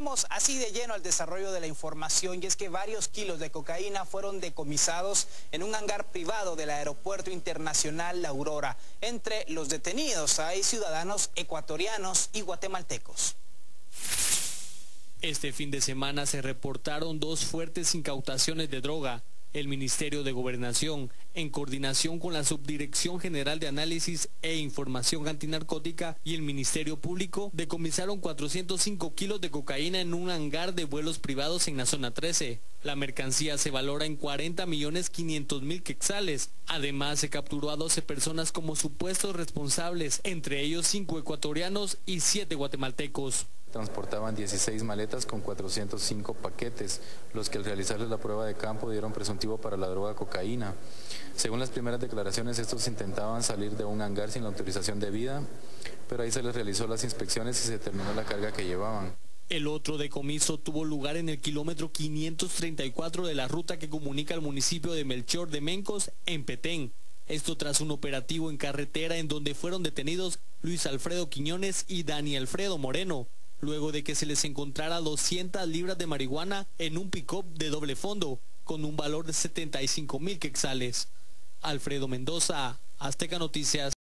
Vamos así de lleno al desarrollo de la información, y es que varios kilos de cocaína fueron decomisados en un hangar privado del Aeropuerto Internacional La Aurora. Entre los detenidos hay ciudadanos ecuatorianos y guatemaltecos. Este fin de semana se reportaron dos fuertes incautaciones de droga. El Ministerio de Gobernación, en coordinación con la Subdirección General de Análisis e Información Antinarcótica y el Ministerio Público, decomisaron 405 kilos de cocaína en un hangar de vuelos privados en la zona 13. La mercancía se valora en 40.500.000 quetzales. Además, se capturó a 12 personas como supuestos responsables, entre ellos 5 ecuatorianos y 7 guatemaltecos. Transportaban 16 maletas con 405 paquetes, los que al realizarles la prueba de campo dieron presuntivo para la droga cocaína. Según las primeras declaraciones, estos intentaban salir de un hangar sin la autorización debida, pero ahí se les realizó las inspecciones y se determinó la carga que llevaban. El otro decomiso tuvo lugar en el kilómetro 534 de la ruta que comunica al municipio de Melchor de Mencos, en Petén. Esto tras un operativo en carretera en donde fueron detenidos Luis Alfredo Quiñones y Dani Alfredo Moreno, luego de que se les encontrara 200 libras de marihuana en un pick-up de doble fondo, con un valor de 75.000 quetzales. Alfredo Mendoza, Azteca Noticias.